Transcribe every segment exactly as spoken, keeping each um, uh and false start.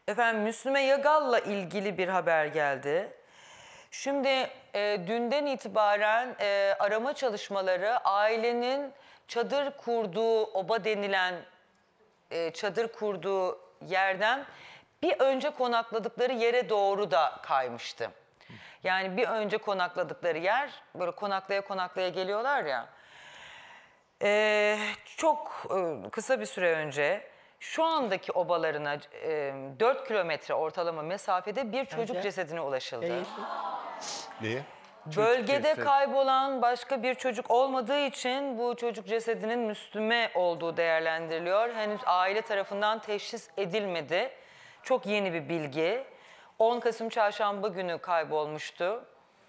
Efendim Müslüme Yagal'la ilgili bir haber geldi. Şimdi e, dünden itibaren e, arama çalışmaları ailenin çadır kurduğu, oba denilen e, çadır kurduğu yerden bir önce konakladıkları yere doğru da kaymıştı. Yani bir önce konakladıkları yer, böyle konaklaya konaklaya geliyorlar ya. E, çok e, kısa bir süre önce şu andaki obalarına e, dört kilometre ortalama mesafede bir çocuk cesedine ulaşıldı. Niye? Bölgede kaybolan başka bir çocuk olmadığı için bu çocuk cesedinin Müslüme olduğu değerlendiriliyor. Henüz aile tarafından teşhis edilmedi. Çok yeni bir bilgi. on Kasım Çarşamba günü kaybolmuştu.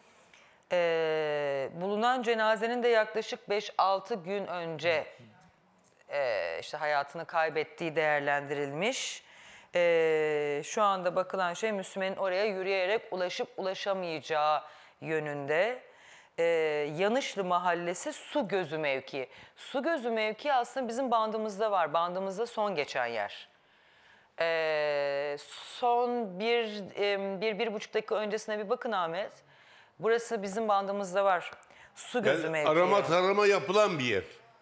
Ee, bulunan cenazenin de yaklaşık beş altı gün önce e, işte hayatını kaybettiği değerlendirilmiş. Ee, şu anda bakılan şey Müslüme'nin oraya yürüyerek ulaşıp ulaşamayacağı yönünde. Ee, Yanışlı Mahallesi Su Gözü mevkii. Su Gözü mevkii aslında bizim bandımızda var. Bandımızda son geçen yer. Ee, son bir, bir, bir buçuk dakika öncesine bir bakın Ahmet. Burası bizim bandımızda var. Su Gözü Yani mevkii. arama tarama yapılan bir yer.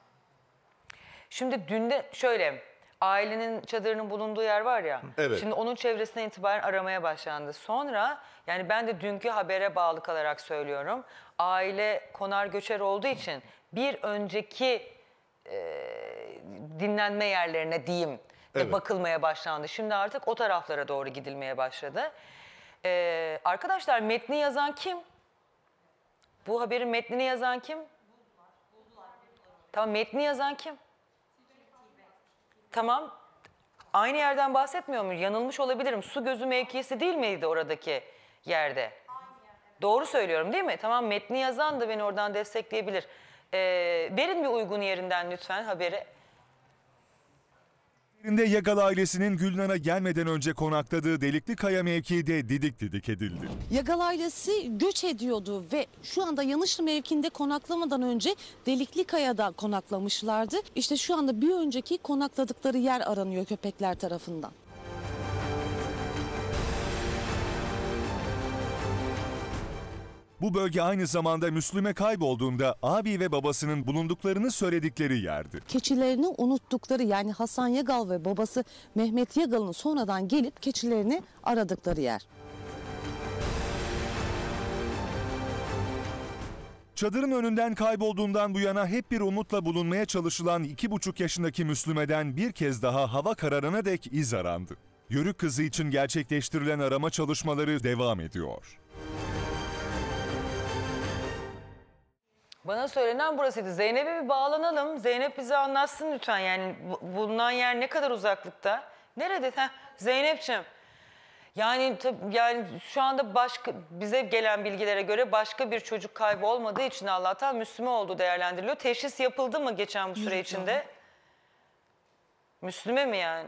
Şimdi dün de şöyle, ailenin çadırının bulunduğu yer var ya. Evet. Şimdi onun çevresine itibaren aramaya başlandı. Sonra yani ben de dünkü habere bağlı kalarak söylüyorum. Aile konar göçer olduğu için bir önceki e, dinlenme yerlerine diyeyim de Evet. bakılmaya başlandı. Şimdi artık o taraflara doğru gidilmeye başladı. E, arkadaşlar metni yazan kim? Bu haberin metnini yazan kim? Tamam, metni yazan kim? Tamam. Aynı yerden bahsetmiyor muyum? Yanılmış olabilirim. Su Gözü mevkisi değil miydi oradaki yerde? Doğru söylüyorum değil mi? Tamam, metni yazan da beni oradan destekleyebilir. Ee, verin bir uygun yerinden lütfen haberi. Yagal ailesinin Gülnar'a gelmeden önce konakladığı Delikli Kaya mevkii de didik didik edildi. Yagal ailesi göç ediyordu ve şu anda Yanışlı mevkiinde konaklamadan önce Delikli Kaya'da konaklamışlardı. İşte şu anda bir önceki konakladıkları yer aranıyor köpekler tarafından. Bu bölge aynı zamanda Müslüme kaybolduğunda abi ve babasının bulunduklarını söyledikleri yerdi. Keçilerini unuttukları, yani Hasan Yagal ve babası Mehmet Yagal'ın sonradan gelip keçilerini aradıkları yer. Çadırın önünden kaybolduğundan bu yana hep bir umutla bulunmaya çalışılan iki buçuk yaşındaki Müslüme'den bir kez daha hava kararına dek iz arandı. Yörük kızı için gerçekleştirilen arama çalışmaları devam ediyor. Bana söylenen burasıydı. Zeynep'e bir bağlanalım. Zeynep bize anlatsın lütfen. Yani bulunan yer ne kadar uzaklıkta? Nerede? Heh, Zeynep'ciğim. Yani, yani şu anda başka bize gelen bilgilere göre başka bir çocuk kaybı olmadığı için Allah'tan Müslüme olduğu değerlendiriliyor. Teşhis yapıldı mı geçen bu süre içinde? Müslüme mi yani?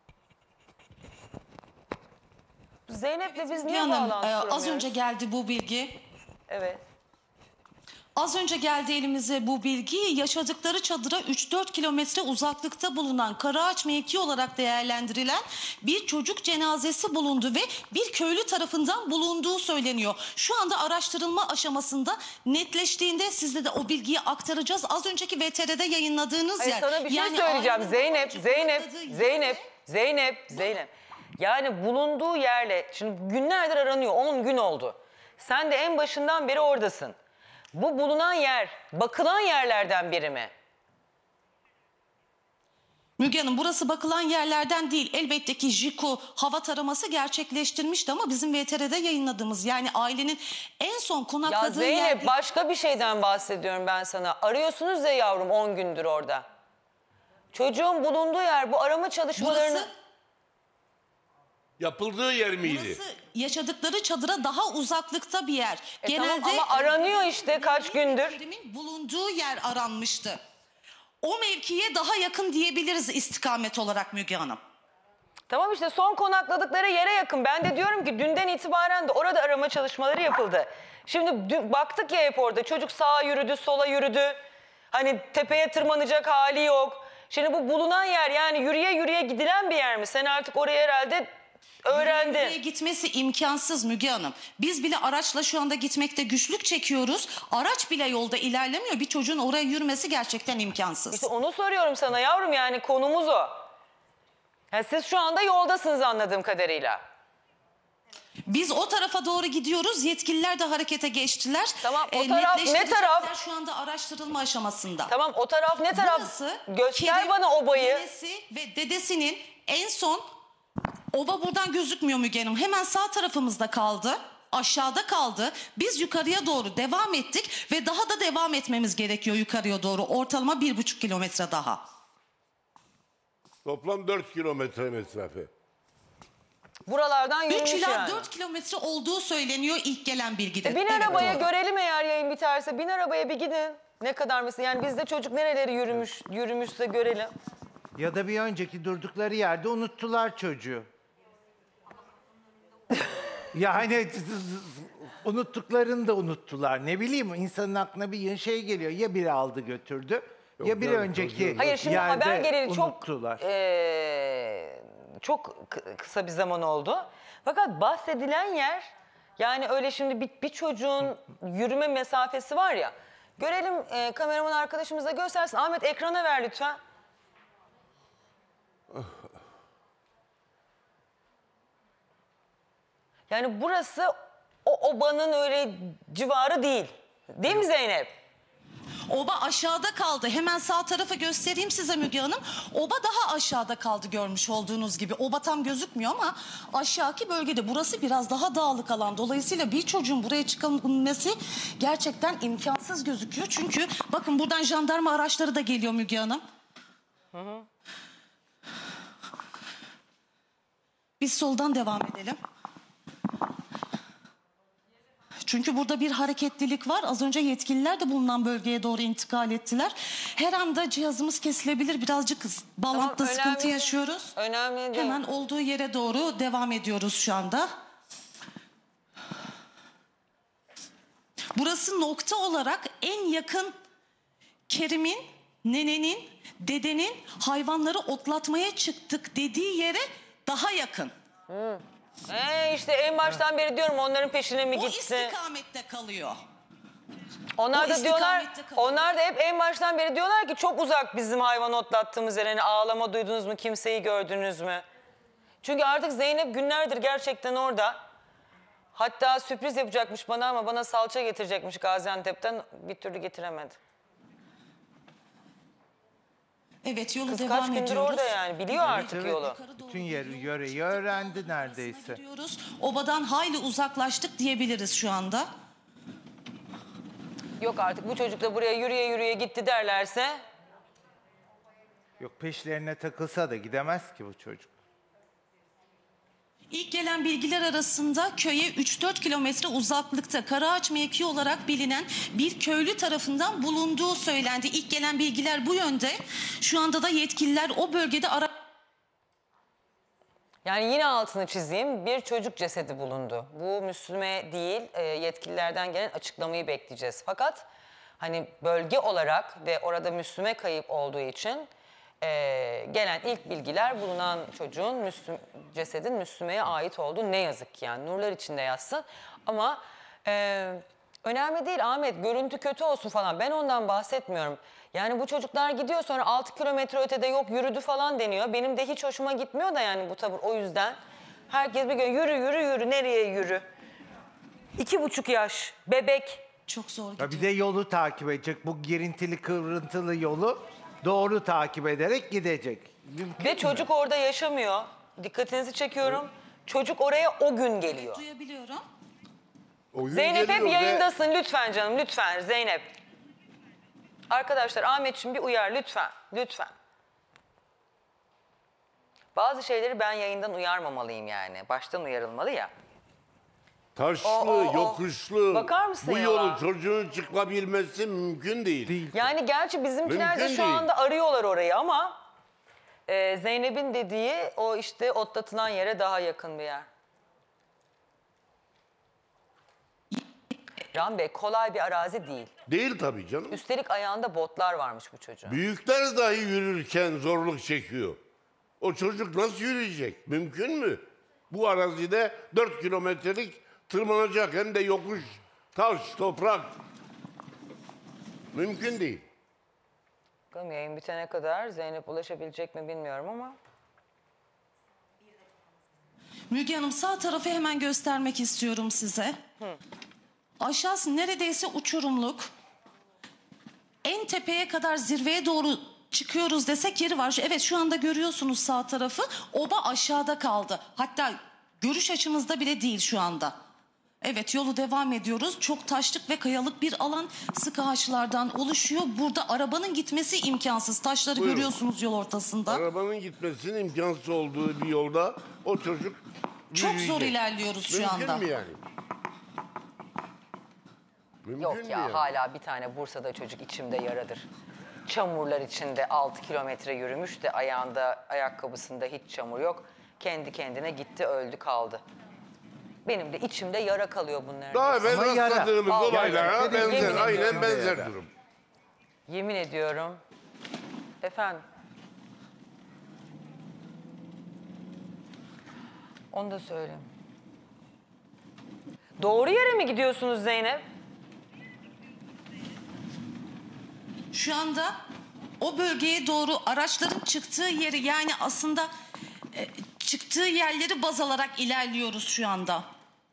Zeynep'le biz niye Hanım, bağlantı e, az kuramıyoruz? önce geldi bu bilgi. Evet. Az önce geldi elimize bu bilgi. Yaşadıkları çadıra üç dört kilometre uzaklıkta bulunan Karaağaç mevki olarak değerlendirilen bir çocuk cenazesi bulundu ve bir köylü tarafından bulunduğu söyleniyor. Şu anda araştırılma aşamasında, netleştiğinde sizle de o bilgiyi aktaracağız. Az önceki V T R'de yayınladığınız Hayır, yer. sana bir şey Yani söyleyeceğim. ailenin Zeynep, babacık Zeynep, konakladığı Zeynep, yerde- Zeynep, Zeynep. Yani bulunduğu yerle, şimdi günlerdir aranıyor, on gün oldu. Sen de en başından beri oradasın. Bu bulunan yer, bakılan yerlerden biri mi? Müge Hanım, burası bakılan yerlerden değil. Elbette ki JIKO hava taraması gerçekleştirmişti ama bizim V T R'de yayınladığımız, yani ailenin en son konakladığı Ya Zeynep, yerde... başka bir şeyden bahsediyorum ben sana. Arıyorsunuz ya yavrum on gündür orada. Çocuğun bulunduğu yer, bu arama çalışmalarını... Burası, Yapıldığı yer miydi? burası yaşadıkları çadıra daha uzaklıkta bir yer. E tamam ama aranıyor işte kaç gündür. Kerimin bulunduğu yer aranmıştı. O mevkiye daha yakın diyebiliriz istikamet olarak Müge Hanım. Tamam işte son konakladıkları yere yakın. Ben de diyorum ki dünden itibaren de orada arama çalışmaları yapıldı. Şimdi dün baktık ya hep orada. Çocuk sağa yürüdü, sola yürüdü. Hani tepeye tırmanacak hali yok. Şimdi bu bulunan yer, yani yürüye yürüye gidilen bir yer mi? Sen artık oraya herhalde öğrendi. Buraya gitmesi imkansız Müge Hanım. Biz bile araçla şu anda gitmekte güçlük çekiyoruz. Araç bile yolda ilerlemiyor. Bir çocuğun oraya yürümesi gerçekten imkansız. İşte onu soruyorum sana yavrum, yani konumuz o. Yani siz şu anda yoldasınız anladığım kadarıyla. Biz o tarafa doğru gidiyoruz. Yetkililer de harekete geçtiler. Tamam, o Ee, taraf ne netleştirecekler. taraf? Şu anda araştırılma aşamasında. Tamam, o taraf ne taraf? Burası Göster Kerim, bana obayı. Dedesi ve dedesinin en son, oba buradan gözükmüyor Müge Hanım. Hemen sağ tarafımızda kaldı. Aşağıda kaldı. Biz yukarıya doğru devam ettik ve daha da devam etmemiz gerekiyor yukarıya doğru. Ortalama bir buçuk kilometre daha. Toplam dört kilometre mesafe. Buralardan üç yürümüş ila yani. dört kilometre olduğu söyleniyor ilk gelen bilgide. Bin Evet, arabaya doğru. görelim, eğer yayın biterse. Bin arabaya bir gidin. Ne kadar mesela, yani bizde çocuk nereleri yürümüş, yürümüşse görelim. Ya da bir önceki durdukları yerde unuttular çocuğu. Yani unuttuklarını da unuttular. Ne bileyim, insanın aklına bir şey geliyor. Ya biri aldı götürdü ya bir canım, önceki çocuğun- Hayır, şimdi yerde haber geleli çok unuttular. eee, çok kı- kısa bir zaman oldu. Fakat bahsedilen yer, yani öyle şimdi bir, bir çocuğun yürüme mesafesi var ya. Görelim, eee, kameraman arkadaşımız da göstersin. Ahmet, ekrana ver lütfen. Yani burası o obanın öyle civarı değil. Değil mi Zeynep? Oba aşağıda kaldı. Hemen sağ tarafı göstereyim size Müge Hanım. Oba daha aşağıda kaldı görmüş olduğunuz gibi. Oba tam gözükmüyor ama aşağıki bölgede. Burası biraz daha dağlık alan. Dolayısıyla bir çocuğun buraya çıkabilmesi gerçekten imkansız gözüküyor. Çünkü bakın buradan jandarma araçları da geliyor Müge Hanım. Hı hı. Biz soldan devam edelim. Çünkü burada bir hareketlilik var. Az önce yetkililer de bulunan bölgeye doğru intikal ettiler. Her anda cihazımız kesilebilir. Birazcık bağlantıda Tamam, sıkıntı önemli- yaşıyoruz. Önemli değil. Hemen olduğu yere doğru devam ediyoruz şu anda. Burası nokta olarak en yakın Kerim'in, nenenin, dedenin hayvanları otlatmaya çıktık dediği yere daha yakın. Ee, işte en baştan beri diyorum, onların peşine mi O gitti? istikamette kalıyor. Onlar o da diyorlar, istikamette kalıyor. onlar da hep en baştan beri diyorlar ki çok uzak bizim hayvan otlattığımız yer. Yani ağlama duydunuz mu, kimseyi gördünüz mü? Çünkü artık Zeynep günlerdir gerçekten orada. Hatta sürpriz yapacakmış bana ama bana salça getirecekmiş Gaziantep'ten, bir türlü getiremedi. Evet, yolu Kız devam kaç gündür ediyoruz. orada yani, biliyor artık Evet. yolu. Yukarı doğru Bütün yeri, gidiyoruz. yöreyi öğrendi neredeyse. Gidiyoruz. Obadan hayli uzaklaştık diyebiliriz şu anda. Yok artık, bu çocuk da buraya yürüye yürüye gitti derlerse. Yok, peşlerine takılsa da gidemez ki bu çocuk. İlk gelen bilgiler arasında köye üç dört kilometre uzaklıkta Karaağaç mevki olarak bilinen bir köylü tarafından bulunduğu söylendi. İlk gelen bilgiler bu yönde. Şu anda da yetkililer o bölgede ara... Yani yine altını çizeyim, bir çocuk cesedi bulundu. Bu Müslüme değil, e, yetkililerden gelen açıklamayı bekleyeceğiz. Fakat hani bölge olarak ve orada Müslüme kayıp olduğu için e, gelen ilk bilgiler bulunan çocuğun Müslüm, cesedin Müslüme'ye ait olduğu, ne yazık ki yani nurlar içinde yatsın. Ama e, önemli değil Ahmet, görüntü kötü olsun falan, ben ondan bahsetmiyorum. Yani bu çocuklar gidiyor, sonra altı kilometre ötede yok yürüdü falan deniyor. Benim de hiç hoşuma gitmiyor da yani bu tavır, o yüzden. Herkes bir gün yürü yürü yürü, nereye yürü? İki buçuk yaş, bebek. Çok zor Ya gidiyor. bir de yolu takip edecek. Bu girintili kıvrıntılı yolu doğru takip ederek gidecek. Mümkün Ve mü? çocuk orada yaşamıyor. Dikkatinizi çekiyorum. Çocuk oraya o gün geliyor. Duyabiliyorum. Oyun Zeynep hep geliyor ve yayındasın lütfen canım, lütfen Zeynep. Arkadaşlar Ahmetciğim bir uyar lütfen, lütfen. Bazı şeyleri ben yayından uyarmamalıyım yani. Baştan uyarılmalı ya. Taşlı, O, o, o. yokuşlu. Bakar mısın Bu ya? yolu çocuğun çıkabilmesi mümkün değil. Değil. Yani gerçi bizimkiler de Mümkün şu değil. anda arıyorlar orayı ama e, Zeynep'in dediği o işte otlatılan yere daha yakın bir yer. Can Bey, kolay bir arazi değil. Değil tabii canım. Üstelik ayağında botlar varmış bu çocuğun. Büyükler dahi yürürken zorluk çekiyor. O çocuk nasıl yürüyecek? Mümkün mü? Bu arazide dört kilometrelik tırmanacak, hem de yokuş, taş, toprak. Mümkün değil. Bakalım yayın bitene kadar Zeynep ulaşabilecek mi bilmiyorum ama. Müge Hanım, sağ tarafı hemen göstermek istiyorum size. Hı. Aşağısı neredeyse uçurumluk. En tepeye kadar, zirveye doğru çıkıyoruz desek yeri var. Evet, şu anda görüyorsunuz sağ tarafı. Oba aşağıda kaldı. Hatta görüş açımızda bile değil şu anda. Evet, yolu devam ediyoruz. Çok taşlık ve kayalık bir alan, sık ağaçlardan oluşuyor. Burada arabanın gitmesi imkansız. Taşları Buyurun. Görüyorsunuz yol ortasında. Arabanın gitmesinin imkansız olduğu bir yolda o çocuk Çok yürüyecek. zor ilerliyoruz şu Mümkün anda. mü yani? Mümkün Yok mü ya, yani? hala bir tane Bursa'da çocuk içimde yaradır. Çamurlar içinde altı kilometre yürümüş de ayağında, ayakkabısında hiç çamur yok. Kendi kendine gitti, öldü, kaldı. Benim de içimde yara kalıyor bunların. Daha evvel Ama yara. rastladığımız Al, olaylara gerçekten benzer, yemin aynen ediyorum. benzer Yara. durum. Yemin ediyorum. Efendim. Onu da söyleyeyim. Doğru yere mi gidiyorsunuz Zeynep? Şu anda o bölgeye doğru araçların çıktığı yeri, yani aslında e, çıktığı yerleri baz alarak ilerliyoruz şu anda.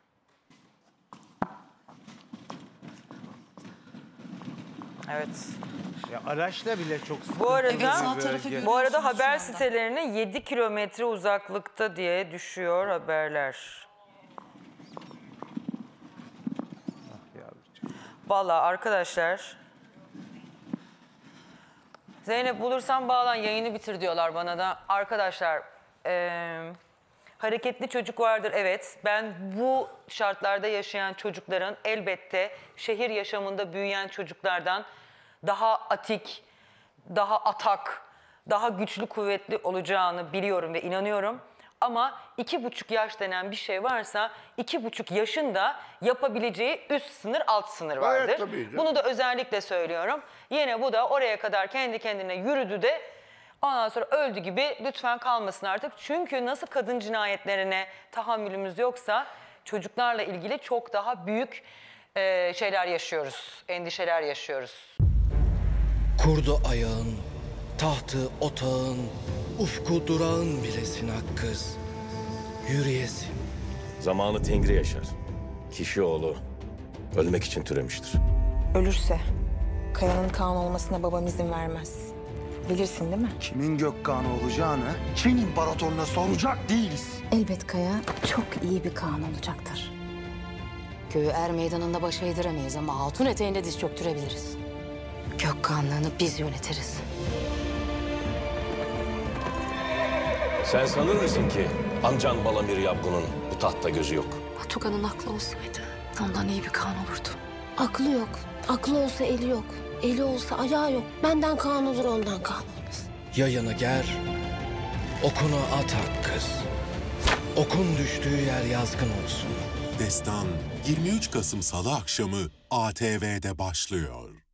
Evet. Ya araçla bile çok sıkıntı. Bu arada, Evet, sağ tarafı görüyorsunuz bu arada şu haber anda. sitelerine yedi kilometre uzaklıkta diye düşüyor haberler. Vallahi arkadaşlar, Zeynep bulursan bağlan, yayını bitir diyorlar bana da. Arkadaşlar, eee, hareketli çocuk vardır, evet. Ben bu şartlarda yaşayan çocukların elbette şehir yaşamında büyüyen çocuklardan daha atik, daha atak, daha güçlü, kuvvetli olacağını biliyorum ve inanıyorum. Ama iki buçuk yaş denen bir şey varsa, iki buçuk yaşında yapabileceği üst sınır, alt sınır vardır. Gayet tabii canım. Bunu da özellikle söylüyorum. Yine bu da oraya kadar kendi kendine yürüdü de ondan sonra öldü gibi lütfen kalmasın artık. Çünkü nasıl kadın cinayetlerine tahammülümüz yoksa çocuklarla ilgili çok daha büyük e, şeyler yaşıyoruz, endişeler yaşıyoruz. Kurdu ayağın, tahtı otağın, ufku durağın bilesin ak kız. Yürüyesin. Zamanı tengri yaşar. Kişi oğlu ölmek için türemiştir. Ölürse Kaya'nın Kaan olmasına babam izin vermez. Bilirsin değil mi? Kimin Gökkan olacağını Çin İmparatorluğuna soracak değiliz. Elbet Kaya çok iyi bir Kaan olacaktır. Köyü er meydanında baş eğdiremeyiz ama hatun eteğinde diz çöktürebiliriz. Gökkanlığını biz yönetiriz. Sen sanır mısın ki amcan Balamir Yabgun'un bu tahtta gözü yok? Batukan'ın aklı olsaydı ondan iyi bir Kaan olurdu. Aklı yok. Aklı olsa eli yok. Eli olsa ayağı yok. Benden Kaan olur, ondan Kaan olmaz. Yayını ger, okunu at ak kız. Okun düştüğü yer yazgın olsun. Destan yirmi üç Kasım Salı akşamı A T V'de başlıyor.